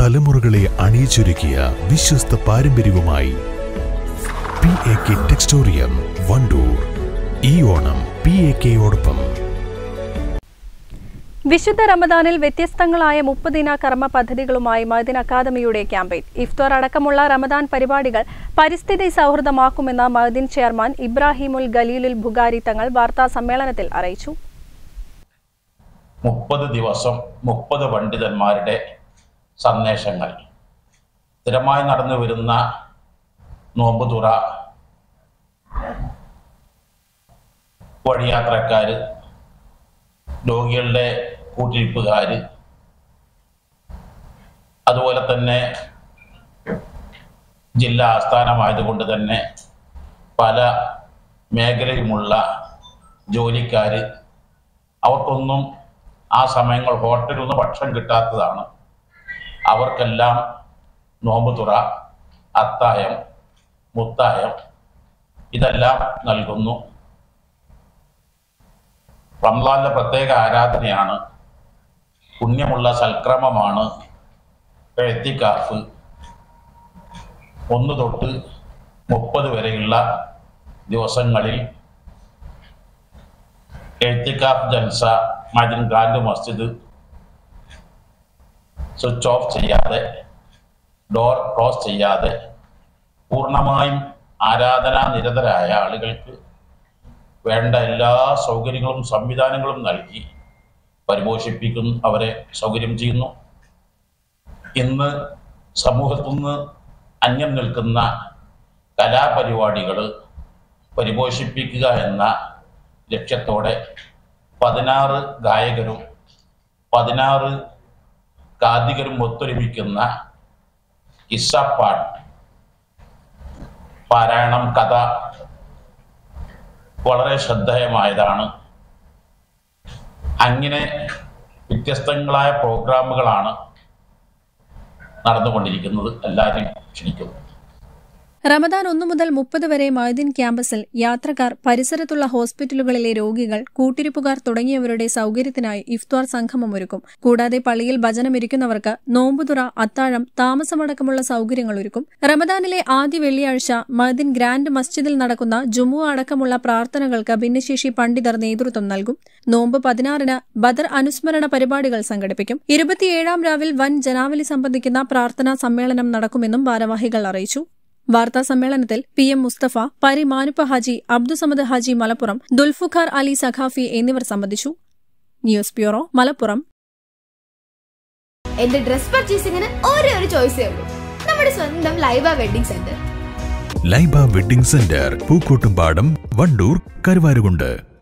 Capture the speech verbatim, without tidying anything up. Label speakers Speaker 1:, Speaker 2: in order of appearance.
Speaker 1: തലമുറകളെ അണിയിച്ചൊരുക്കിയ വിശ്വസ്ത പാരമ്പര്യവുമായി P A K Textorium Wandoor. ഈ ഓണം പി എ കെയോടൊപ്പം.
Speaker 2: വിശുദ്ധ റമദാനിൽ വ്യത്യസ്തങ്ങളായ മുപ്പതിന കർമ്മ പദ്ധതികളുമായി മഅ്ദിൻ അക്കാദമിയുടെ ക്യാമ്പയിൻ. ഇഫ്താർ അടക്കമുള്ള റമദാൻ പരിപാടികൾ പരിസ്ഥിതി സൗഹൃദമാക്കുമെന്ന് മഅ്ദിൻ ചെയർമാൻ ഇബ്രാഹിമുൽ ഖലീലുൽ ബുഖാരി തങ്ങൾ വാർത്താ സമ്മേളനത്തിൽ അറിയിച്ചു.
Speaker 3: മുപ്പത് ദിവസം മുപ്പത് പണ്ഡിതന്മാരുടെ സന്ദേശങ്ങൾ, സ്ഥിരമായി നടന്നു വരുന്ന നോമ്പ് തുറ, വഴിയാത്രക്കാർ, രോഗികളുടെ കൂട്ടിരിപ്പുകാർ, അതുപോലെ തന്നെ ജില്ലാ ആസ്ഥാനമായതുകൊണ്ട് തന്നെ പല മേഖലയുമുള്ള ജോലിക്കാർ, അവർക്കൊന്നും ആ സമയങ്ങൾ ഹോട്ടലിൽ നിന്ന് ഭക്ഷണം കിട്ടാത്തതാണ്. അവർക്കെല്ലാം നോമ്പ് തുറ, അത്തായം, മുത്തായം ഇതെല്ലാം നൽകുന്നു. റംളാനിലെ പ്രത്യേക ആരാധനയാണ്, പുണ്യമുള്ള സൽക്രമമാണ് ഇഅ്തികാഫ്. ഒന്ന് തൊട്ട് മുപ്പത് വരെയുള്ള ദിവസങ്ങളിൽ ഇഅ്തികാഫ് ജൽസ Ma'din grand Masjid switch off ചെയ്യാതെ, ഡോർ ക്ലോസ് ചെയ്യാതെ പൂർണ്ണമായും ആരാധനാ നിരതരായ ആളുകൾക്ക് വേണ്ട എല്ലാ സൗകര്യങ്ങളും സംവിധാനങ്ങളും നൽകി പരിപോഷിപ്പിക്കുന്നു, അവരെ സൗകര്യം ചെയ്യുന്നു. ഇന്ന് സമൂഹത്തിൽ നിന്ന് അന്യം നിൽക്കുന്ന കലാപരിപാടികൾ പരിപോഷിപ്പിക്കുക എന്ന ലക്ഷ്യത്തോടെ പതിനാറ് ഗായകരും പതിനാറ് കാതികരും ഒത്തൊരുമിക്കുന്ന ഇസ്സപ്പാട്ട്, പാരായണം, കഥ വളരെ ശ്രദ്ധേയമായതാണ്. അങ്ങനെ വ്യത്യസ്തങ്ങളായ പ്രോഗ്രാമുകളാണ് നടന്നുകൊണ്ടിരിക്കുന്നത്. എല്ലാവരെയും ക്ഷണിക്കുന്നു.
Speaker 2: റമദാൻ ഒന്നു മുതൽ മുപ്പത് വരെ മഅ്ദിൻ ക്യാമ്പസിൽ യാത്രക്കാർ, പരിസരത്തുള്ള ഹോസ്പിറ്റലുകളിലെ രോഗികൾ, കൂട്ടിരിപ്പുകാർ തുടങ്ങിയവരുടെ സൗകര്യത്തിനായി ഇഫ്താർ സംഗമം ഒരുക്കും. കൂടാതെ പള്ളിയിൽ ഭജനമിരിക്കുന്നവർക്ക് നോമ്പുതുറ, അത്താഴം, താമസമടക്കമുള്ള സൗകര്യങ്ങൾ ഒരുക്കും. റമദാനിലെ ആദ്യ വെള്ളിയാഴ്ച മഅ്ദിൻ ഗ്രാൻഡ് മസ്ജിദിൽ നടക്കുന്ന ജുമുഅ അടക്കമുള്ള പ്രാർത്ഥനകൾക്ക് ഭിന്നശേഷി പണ്ഡിതർ നേതൃത്വം നൽകും. നോമ്പ് പതിനാറിന് ബദർ അനുസ്മരണ പരിപാടികൾ സംഘടിപ്പിക്കും. ഇരുപത്തിയേഴാം രാവിൽ വൻ ജനാവലി സംബന്ധിക്കുന്ന പ്രാർത്ഥനാ സമ്മേളനം നടക്കുമെന്നും ഭാരവാഹികൾ അറിയിച്ചു. വാർത്താ സമ്മേളനത്തിൽ പി എം മുസ്തഫ, പരി മാനുപ്പ ഹാജി, അബ്ദുസമദ് ഹാജി മലപ്പുറം, ദുൽഫുഖാർ അലി സഖാഫി എന്നിവർ സംബന്ധിച്ചു. News bureau, Malappuram.
Speaker 4: എന്റെ ഡ്രസ് പർച്ചേസിംഗിന് ഒരേ ഒരു ചോയ്സേ ഉള്ളൂ, നമ്മുടെ സ്വന്തം Laiba wedding centre.
Speaker 1: Laiba wedding centre, Pookkottumpadam, Wandoor, Karuvarakundu.